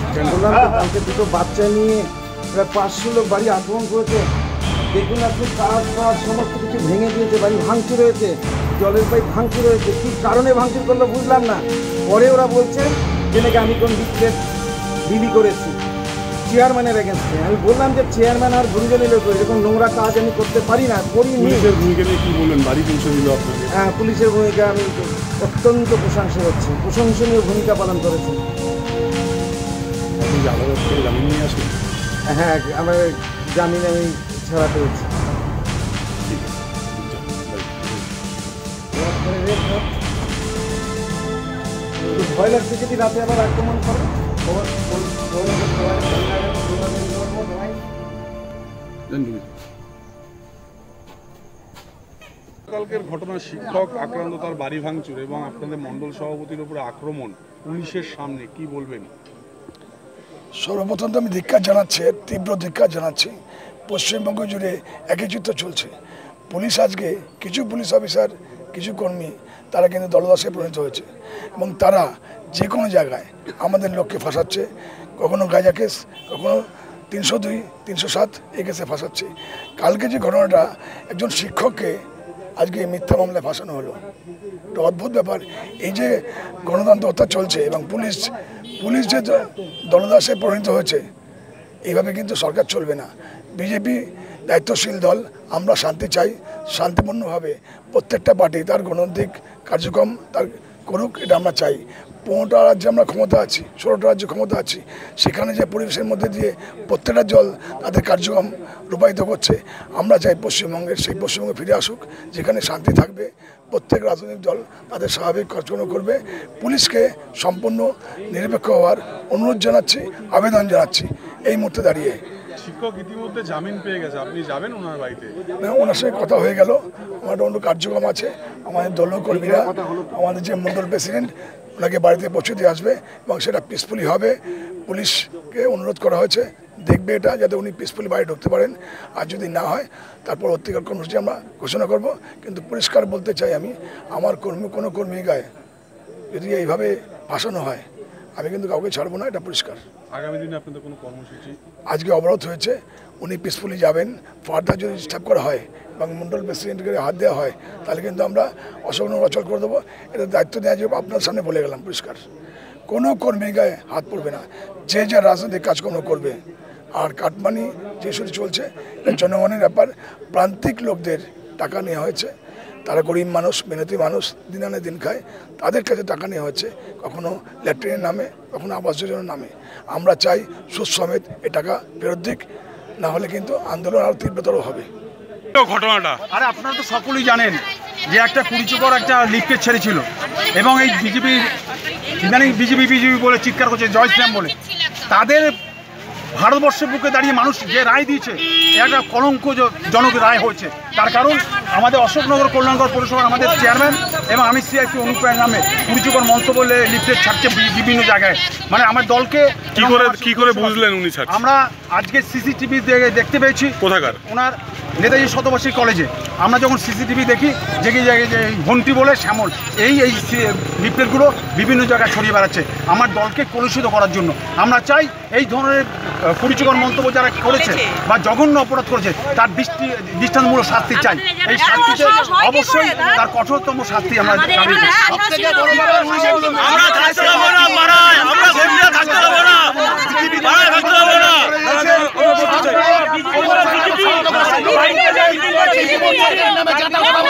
বললাম তো কালকে দুটো বাচ্চা নিয়ে প্রায় 500 লোক বাড়ি আক্রমণ করেছে। দেখুন আপনি কাজ সমস্ত কিছু ভেঙে দিয়েছে, বাড়ি ভাঙচুর হয়েছে, জলের পাইপ ভাঙচুর হয়েছে। কী কারণে ভাঙচুর করলো বুঝলাম না। পরে ওরা বলছে যে নাকি আমি কোন বিলি করেছি চেয়ারম্যানের এগেনস্টে। আমি বললাম যে চেয়ারম্যান আর গুরুজনের লোক এরকম নোংরা কাজ আমি করতে পারি না, করি। পুলিশের ভূমিকা নিয়ে কী বললেন? বাড়ি পৌঁছে দিল আপনাকে? হ্যাঁ, পুলিশের ভূমিকা আমি অত্যন্ত প্রশংসনীয় ভূমিকা পালন করেছে। আপনি আদালত থেকে জামিন নিয়ে আসেন? হ্যাঁ, আমার জামিন আমি ছাড়া পেয়েছি। ভয় লাগছে যদি রাতে আবার আক্রমণ করে। কালকের ঘটনা, শিক্ষক আক্রান্ত, তার বাড়ি ভাঙচুর এবং আপনাদের মণ্ডল সভাপতির উপরে আক্রমণ পুলিশের সামনে, কি বলবেন? সর্বপ্রথম তো আমি ধিক্কার জানাচ্ছি, তীব্র ধিক্কার জানাচ্ছি। পশ্চিমবঙ্গ জুড়ে একই চিত্র চলছে। পুলিশ আজকে কিছু পুলিশ অফিসার, কিছু কর্মী তারা কিন্তু দলদাসে পরিণত হয়েছে এবং তারা যে কোনো জায়গায় আমাদের লোককে ফাঁসাচ্ছে। কখনো গাঁজা কেস, কখনো 302, 307 এই কেসে ফাঁসাচ্ছে। কালকে যে ঘটনাটা, একজন শিক্ষককে আজকে মিথ্যা মামলায় ফাঁসানো হলো, একটা অদ্ভুত ব্যাপার। এই যে গণতন্ত্র হত্যা চলছে এবং পুলিশ যে দলদাসে পরিণত হয়েছে, এইভাবে কিন্তু সরকার চলবে না। বিজেপি দায়িত্বশীল দল, আমরা শান্তি চাই। শান্তিপূর্ণভাবে প্রত্যেকটা পার্টি তার গণতান্ত্রিক কার্যক্রম তার করুক, এটা আমরা চাই। 15টা রাজ্যে আমরা ক্ষমতা আছি, 16টা রাজ্যে ক্ষমতা আছি। সেখানে যে পরিবেশের মধ্যে দিয়ে প্রত্যেকটা দল তাদের কার্যক্রম রূপায়িত করছে, আমরা চাই পশ্চিমবঙ্গের সেই পশ্চিমবঙ্গে ফিরে আসুক, যেখানে শান্তি থাকবে। প্রত্যেক রাজনৈতিক দল তাদের স্বাভাবিক কার্যক্রম করবে। পুলিশকে সম্পূর্ণ নিরপেক্ষ হওয়ার অনুরোধ জানাচ্ছি, আবেদন জানাচ্ছি এই মুহূর্তে দাঁড়িয়ে। শিক্ষক ইতিমধ্যে জামিন পেয়ে গেছে, আপনি যাবেন ওনার বাড়িতে? ওনার সঙ্গে কথা হয়ে গেল। আমাদের অন্য কার্যক্রম আছে, আমাদের দলীয় কর্মীরা, আমাদের যে মণ্ডল প্রেসিডেন্ট, ওনাকে বাড়িতে পৌঁছে দিয়ে আসবে এবং সেটা পিসফুলি হবে। পুলিশকে অনুরোধ করা হয়েছে, দেখবে এটা যাতে উনি পিসফুলি বাড়ি ঢুকতে পারেন। আর যদি না হয় তারপর পরবর্তীকাল কর্মসূচি আমরা ঘোষণা করব। কিন্তু পরিষ্কার বলতে চাই, আমি আমার কোনো কর্মী গায়ে যদি এইভাবে ফাঁসানো হয়, আমি কিন্তু কাউকে ছাড়বো না, এটা পরিষ্কার। আগামী দিনে আপনাদের কোনো কর্মসূচি? আজকে অবরোধ হয়েছে, উনি পিসফুলি যাবেন। ফার্দার যদি ডিস্টার্ব করা হয় এবং মণ্ডল প্রেসিডেন্টকে হাত দেওয়া হয়, তাহলে কিন্তু আমরা অশোকনগর অচল করে দেবো। এটা দায়িত্ব দেওয়া যাবে, আপনার সামনে বলে গেলাম পরিষ্কার। কোনো কর্মীর গায়ে হাত পড়বে না, যে যা রাজনৈতিক কাজকর্ম করবে। আর কাটমানি যে শুরু চলছে, এটা জনগণের ব্যাপার। প্রান্তিক লোকদের টাকা নেওয়া হয়েছে, তারা গরিব মানুষ, মেহনতি মানুষ, দিন আনে দিন খায়, তাদের কাছে টাকা নেওয়া হচ্ছে, কখনো ল্যাট্রিনের নামে, কখনো আবাস যোজনার নামে। আমরা চাই সুদ সমেত এই টাকা ফেরত দিক, না হলে কিন্তু আন্দোলন আরও তীব্রতর হবে। ঘটনাটা, আরে আপনারা তো সকলেই জানেন যে একটা কুড়িচুকর একটা লিফটের ছেড়েছিল এবং এই বিজেপি বলে চিৎকার করছে, জয় শ্রীরাম বলে। তাদের ভারতবর্ষের বুকে দাঁড়িয়ে মানুষ যে রায় দিয়েছে, একটা কলঙ্কজনক রায় হয়েছে। তার কারণ আমাদের অশোকনগর কল্যাণগড় পৌরসভার আমাদের চেয়ারম্যান এবং আমি সিআইসি অনুপ্রায় নামে কুড়িচুকর মঞ্চ বলে লিফটের ছাড়ছে বিভিন্ন জায়গায়। মানে আমার দলকে কি করে বুঝলেন উনি ছাড়ছে? আমরা আজকে সিসিটিভি দেখতে পেয়েছি। কোথাকার? ওনার নেতাজি শতবার্ষিকী কলেজে আমরা যখন সিসিটিভি দেখি, যে ঘন্টি বলে শ্যামল এই লিফলেটগুলো বিভিন্ন জায়গায় ছড়িয়ে বেড়াচ্ছে আমার দলকে কলুষিত করার জন্য। আমরা চাই এই ধরনের কুরুচিকর মন্তব্য যারা করেছে বা জঘন্য অপরাধ করেছে তার দৃষ্টান্তমূলক শাস্তি চাই। এই শাস্তিতে অবশ্যই তার কঠোরতম শাস্তি আমরা দাবি করি।